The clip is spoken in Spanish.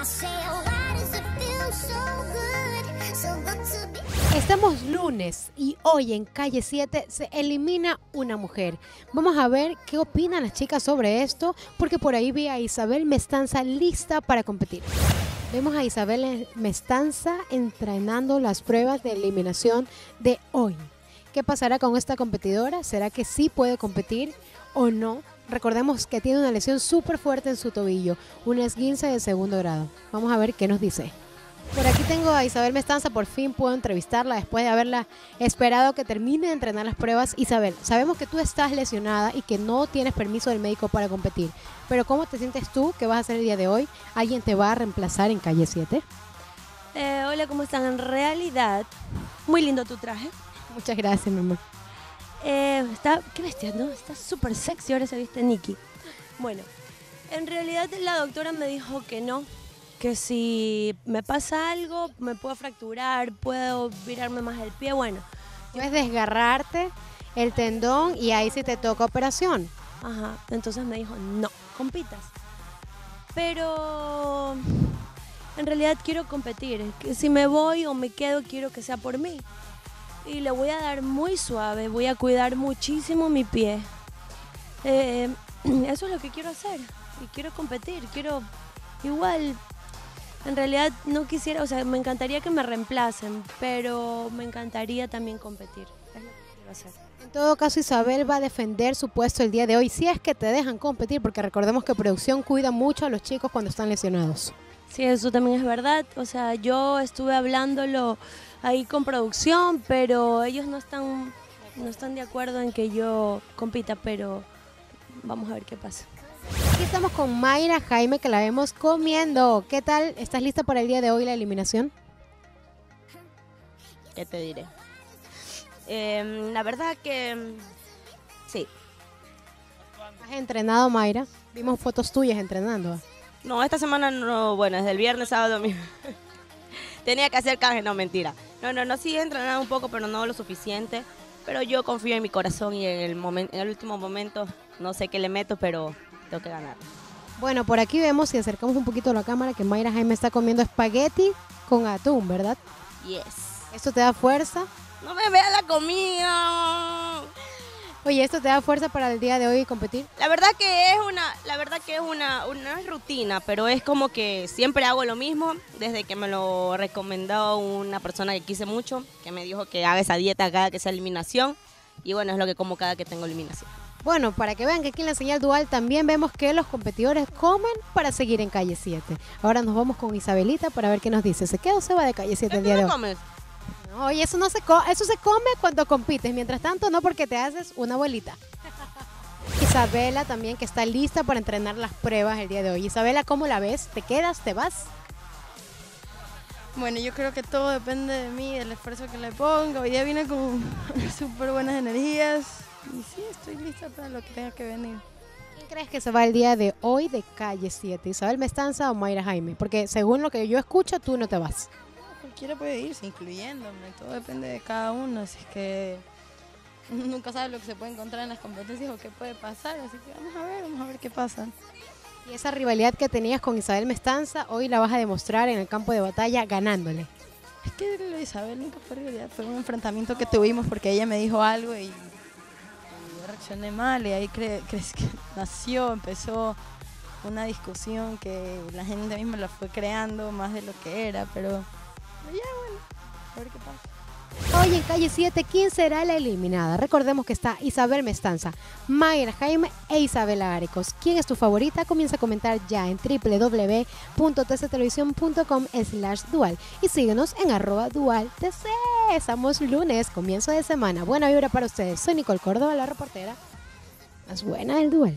Estamos lunes y hoy en Calle 7 se elimina una mujer. Vamos a ver qué opinan las chicas sobre esto, porque por ahí vi a Isabel Mestanza lista para competir. Vemos a Isabel Mestanza entrenando las pruebas de eliminación de hoy. ¿Qué pasará con esta competidora? ¿Será que sí puede competir o no? Recordemos que tiene una lesión súper fuerte en su tobillo, un esguince de segundo grado. Vamos a ver qué nos dice. Por aquí tengo a Isabel Mestanza, por fin puedo entrevistarla después de haberla esperado que termine de entrenar las pruebas. Isabel, sabemos que tú estás lesionada y que no tienes permiso del médico para competir, pero ¿cómo te sientes tú? ¿Qué vas a hacer el día de hoy? ¿Alguien te va a reemplazar en Calle 7? Hola, ¿cómo están? En realidad, muy lindo tu traje. Muchas gracias, mi amor. Qué bestia, ¿no? Está súper sexy, ahora se viste Nikki. Bueno, en realidad la doctora me dijo que no, que si me pasa algo, me puedo fracturar, puedo virarme más el pie, bueno. Puedes desgarrarte el tendón y ahí sí te toca operación. Ajá, entonces me dijo, no, compitas. Pero en realidad quiero competir, que si me voy o me quedo, quiero que sea por mí. Y le voy a dar muy suave, voy a cuidar muchísimo mi pie. Eso es lo que quiero hacer. Y quiero competir, quiero igual. En realidad no quisiera, o sea, me encantaría que me reemplacen, pero me encantaría también competir. Es lo que quiero hacer. En todo caso, Isabel va a defender su puesto el día de hoy, si es que te dejan competir, porque recordemos que producción cuida mucho a los chicos cuando están lesionados. Sí, eso también es verdad. O sea, yo estuve hablándolo ahí con producción, pero ellos no están de acuerdo en que yo compita, pero vamos a ver qué pasa. Aquí estamos con Mayra Jaime, que la vemos comiendo. ¿Qué tal? ¿Estás lista para el día de hoy la eliminación? ¿Qué te diré? La verdad que sí. ¿Has entrenado, Mayra? Vimos fotos tuyas entrenando. No, esta semana no, bueno, desde el viernes, sábado, domingo. Tenía que hacer canje, no, mentira. No, sí he entrenado un poco, pero no lo suficiente. Pero yo confío en mi corazón y en el último momento, no sé qué le meto, pero tengo que ganar. Bueno, por aquí vemos, si acercamos un poquito la cámara, que Mayra Jaime está comiendo espagueti con atún, ¿verdad? Yes. ¿Esto te da fuerza? ¡No me vea la comida! Oye, ¿esto te da fuerza para el día de hoy competir? La verdad que es una rutina, pero es como que siempre hago lo mismo desde que me lo recomendó una persona que quise mucho, que me dijo que haga esa dieta cada que sea eliminación, y bueno, es lo que como cada que tengo eliminación. Bueno, para que vean que aquí en la señal dual también vemos que los competidores comen para seguir en Calle 7. Ahora nos vamos con Isabelita para ver qué nos dice. ¿Se queda o se va de Calle 7 el día de hoy? ¿Comes? No, oye, eso eso se come cuando compites. Mientras tanto, no, porque te haces una bolita. Isabela también, que está lista para entrenar las pruebas el día de hoy. Isabela, ¿cómo la ves? ¿Te quedas? ¿Te vas? Bueno, yo creo que todo depende de mí, del esfuerzo que le ponga. Hoy día vine con súper buenas energías y sí, estoy lista para lo que tenga que venir. ¿Quién crees que se va el día de hoy de Calle 7? ¿Isabel Mestanza o Mayra Jaime? Porque según lo que yo escucho, tú no te vas. Cualquiera puede irse, incluyéndome, todo depende de cada uno, así es que uno nunca sabe lo que se puede encontrar en las competencias o qué puede pasar, así que vamos a ver qué pasa. Y esa rivalidad que tenías con Isabel Mestanza, hoy la vas a demostrar en el campo de batalla ganándole. Es que lo de Isabel nunca fue rivalidad, fue un enfrentamiento que tuvimos porque ella me dijo algo y yo reaccioné mal y ahí empezó una discusión que la gente misma la fue creando más de lo que era, pero ya bueno, a ver qué pasa. Hoy en Calle 7, ¿quién será la eliminada? Recordemos que está Isabel Mestanza, Mayra Jaime e Isabela Arecos. ¿Quién es tu favorita? Comienza a comentar ya en www.tctelevisión.com/dual y síguenos en @dualtc. Estamos lunes, comienzo de semana. Buena vibra para ustedes. Soy Nicole Córdoba, la reportera más buena del Dual.